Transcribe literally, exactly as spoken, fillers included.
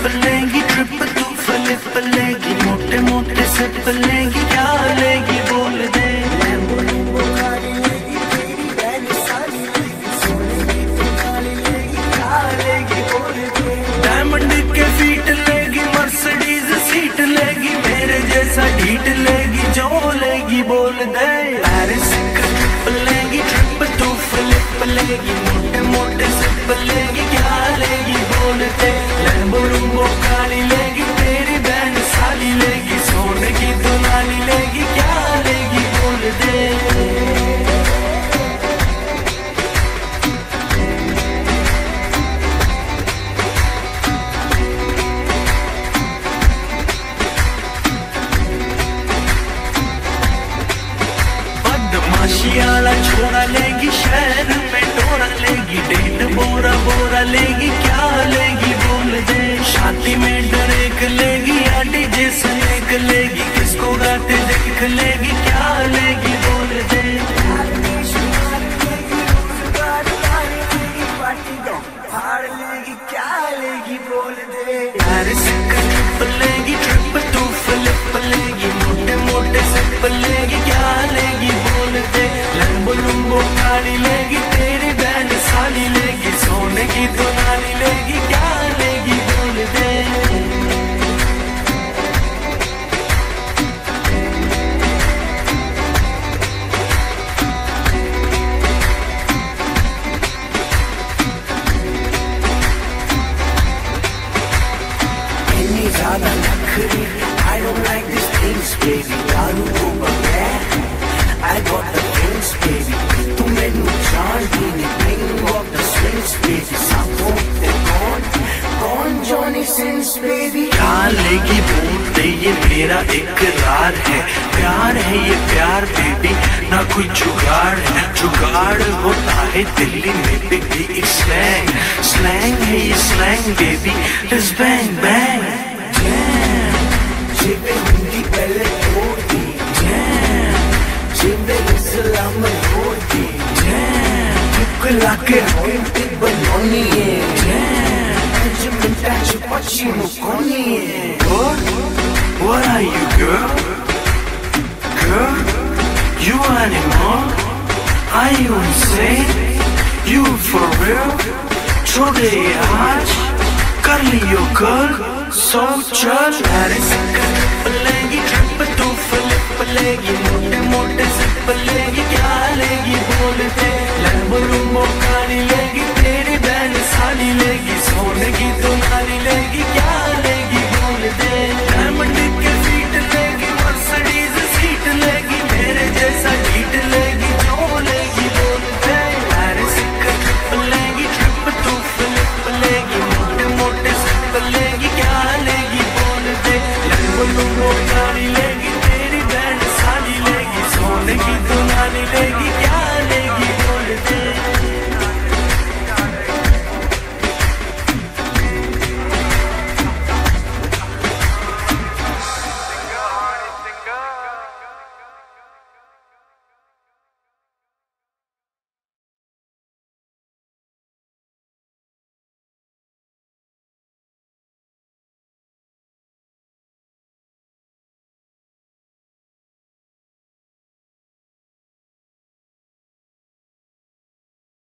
Trip लेगी, trip तू flip लेगी, मोटे मोटे सिप लेगी, क्या लेगी बोल दे। डायमंड के फीट लेगी, मर्सिडीज सीट लेगी, मेरे जैसा ढीठ लेगी, जो लेगी बोल दे। पेरिस का ट्रिप लेगी, ट्रिप तू फ्लिप लेगी, मोटे मोटे सिप लेगी, क्या लेगी बोल दे। लैम्बो लूम्बो काली लेगी, तेरी बहन साली लेगी, सोने की दुलाली लेगी, क्या लेगी बोल दे। बदमाशियाला छोरा लेगी, शहर में डोरा लेगी, डेट बोरा बोरा लेगी, क्या लेगी बोल दे। शादी में डरेक लेगी, या डीजे से एक लेगी, किसको गाते देख लेगी, क्या लेगी बोल दे। क्या लेगी बोल दे। पेरिस का ट्रिप लेगी, ट्रिप तू फ्लिप लेगी, मोटे मोटे सिप लेगी, क्या लेगी बोल दे। लंबो लंबो गाड़ी लेगी, तेरी बहन साली लेगी, सोने की दुलाली लेगी, क्या लेगी बोल दे। ज्यादा नखरी, I don't like these things baby, दारू को बगैर I got the things baby, तू मैनू जानती नहीं, king of the swings baby, सांपों ते कौन कौन Johnny Sins baby। क्या लेगी बोल दे, ये मेरा इकरार है, प्यार है ये प्यार बेबी, ना कोई जुगाड़ है। जुगाड़ होता है दिल्ली में बेबी, एक स्लैंग स्लैंग है ये slang baby, let's bang bang। जिबे हिंदी पहले छोड़ दी, जिबे इस्लाम छोड़ दी, टुकला के रोटी बनोनी है, आज मिंटा चुपची मुकोनी है। What are you girl? Girl, you animal? Are you insane? You for real? छोड़े आज कर लियो कल, सो चल। पेरिस का ट्रिप लेगी, ट्रिप तू फ्लिप लेगी, मोटे मोटे सिप लेगी, क्या लेगी बोल दे। लैम्बो लूम्बो काली लेगी,